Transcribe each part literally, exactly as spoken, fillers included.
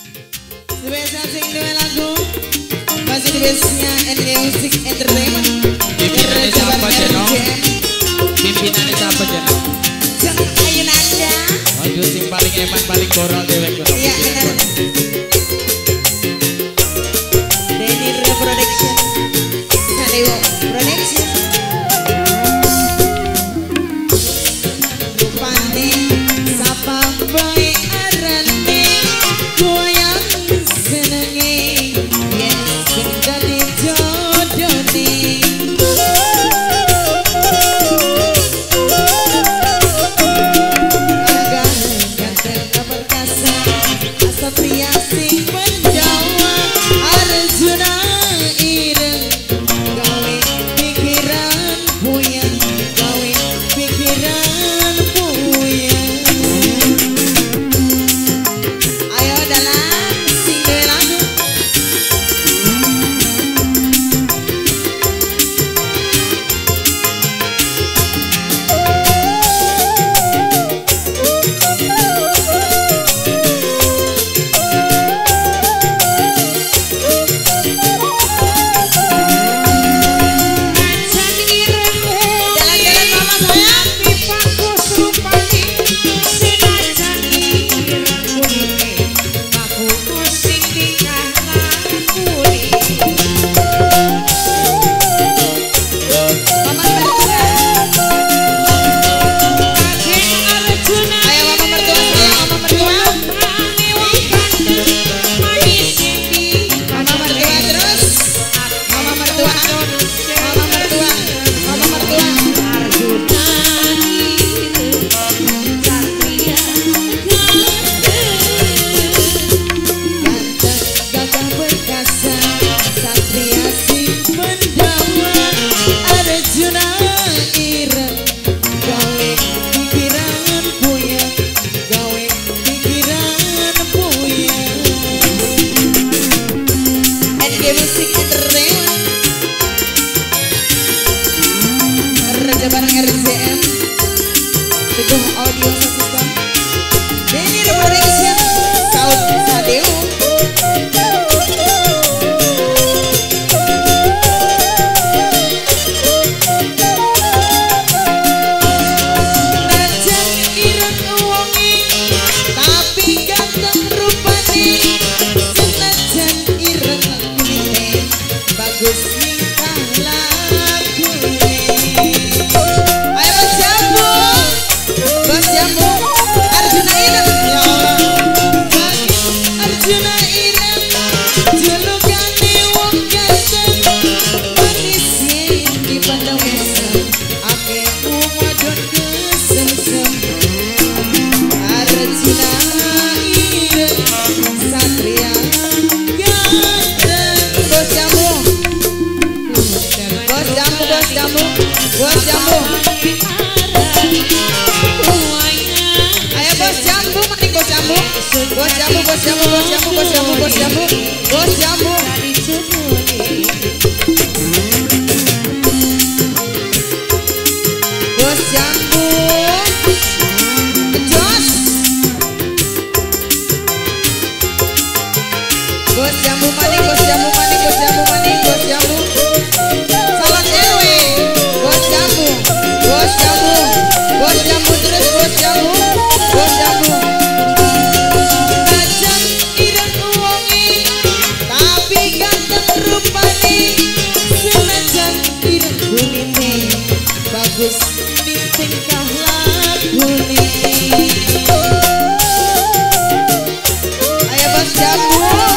Spesial sing dua lagu masih di base-nya N Music Entertainment. Pimpinannya siapa Jeno? Pimpinannya siapa Jeno? Jangan ayo nanda. Aduh sing paling eman paling borol dewek kuno. Iya benar. Denny Reproduction, Sadewo Production. Rupane sapa bae arane goyang senenge yen sing dadi jodone. Satria sing penjawa Arjuna ireng gawe pikiran puyeng gawe pikiran puyeng. Ayo dalam sing dua lagu. Musik Entertainment Raja bareng R C M Teguh Audio System Denny Reproduction Saud Sadewo. Najan ireng wongi tapi ganteng rupane, senajan ireng bagus nikah lagune. Ayo Bos Jambu, Bos Jambu, Arjuna ireng ya Allah. Arjuna ireng jelukane wong ganteng, manis yen dipandang mesem, akeh wong wadon kesemsem. Arjuna ireng satria ganteng. Bos Jambu, Bos Jambu, Bos Jambu, Bos Jambu. Ayo Bos Jambu, mari Bos Jambu. Bos Jambu, Bos Jambu, Bos Jambu, Bos Jambu, Bos Jambu, Bos Jambu. Bos Jambu. Jos. Bos Jambu mani, Bos Jambu mani, Bos Jambu mani, Bos Jambu. Salat R W. Bos Jambu, Bos Jambu, Bos Jambu terus Bos Jambu, Bos Jambu. Najan ireng wongi tapi ganteng rupane, senajan ireng kulite bagus di tingkah lagune. Ayo Bos Jambu.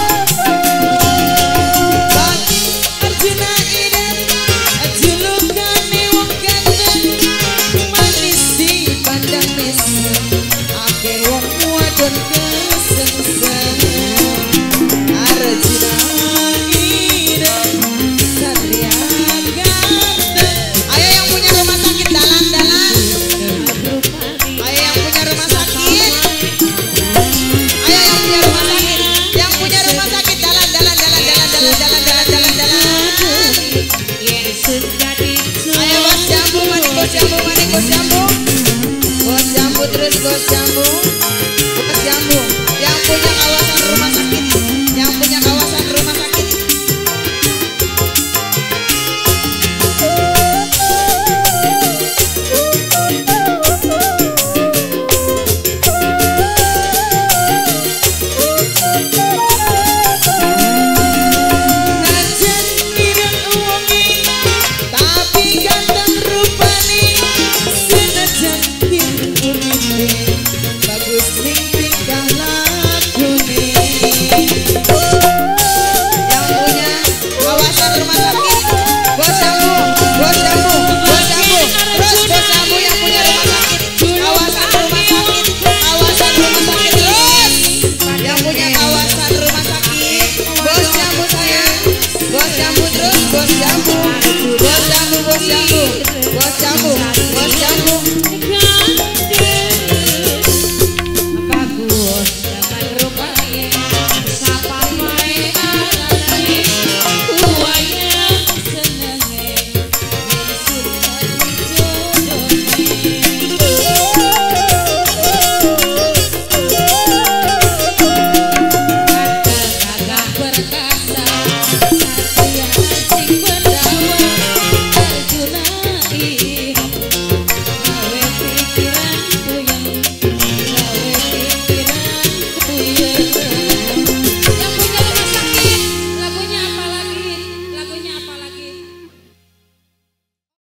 Arjuna ireng jelukane wong ganteng, manis dipandang mesem, akeh wong wadon kesemsem. Arjuna ireng satria ganteng. Ayo yang punya rumah sakit dalan-dalan. Ayo yang punya rumah sakit. Ayo yang punya rumah sakit. Yang punya rumah sakit dalan-dalan, dalan-dalan, dalan-dalan, dalan-dalan, dalan. Ayo Bos Jambu, mani Bos Jambu, mani Bos Jambu. Bos Jambu terus Bos Jambu, Bos Jambu.